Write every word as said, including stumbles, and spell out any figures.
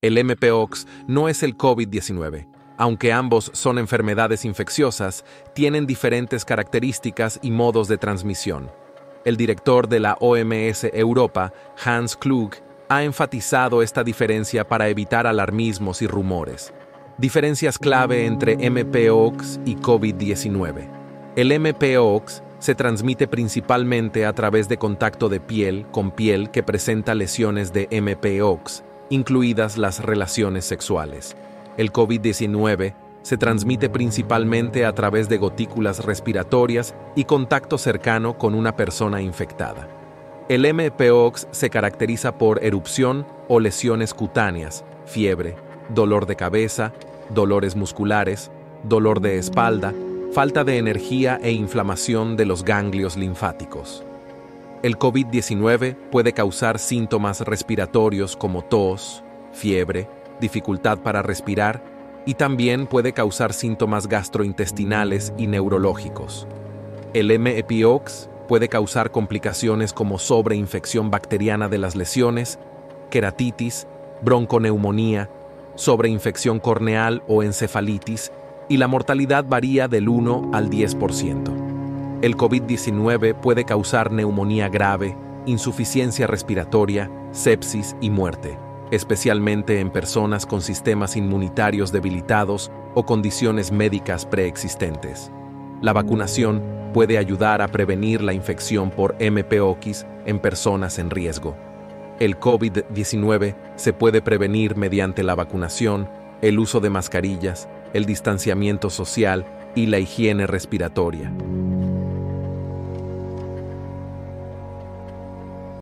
El Mpox no es el COVID diecinueve. Aunque ambos son enfermedades infecciosas, tienen diferentes características y modos de transmisión. El director de la O M S Europa, Hans Kluge, ha enfatizado esta diferencia para evitar alarmismos y rumores. Diferencias clave entre Mpox y COVID diecinueve. El Mpox se transmite principalmente a través de contacto de piel con piel que presenta lesiones de Mpox, incluidas las relaciones sexuales. El COVID diecinueve se transmite principalmente a través de gotículas respiratorias y contacto cercano con una persona infectada. El Mpox se caracteriza por erupción o lesiones cutáneas, fiebre, dolor de cabeza, dolores musculares, dolor de espalda, falta de energía e inflamación de los ganglios linfáticos. El COVID diecinueve puede causar síntomas respiratorios como tos, fiebre, dificultad para respirar y también puede causar síntomas gastrointestinales y neurológicos. El Mpox puede causar complicaciones como sobreinfección bacteriana de las lesiones, queratitis, bronconeumonía, sobreinfección corneal o encefalitis, y la mortalidad varía del uno al diez por ciento. El COVID diecinueve puede causar neumonía grave, insuficiencia respiratoria, sepsis y muerte, especialmente en personas con sistemas inmunitarios debilitados o condiciones médicas preexistentes. La vacunación puede ayudar a prevenir la infección por Mpox en personas en riesgo. El COVID diecinueve se puede prevenir mediante la vacunación, el uso de mascarillas, el distanciamiento social y la higiene respiratoria.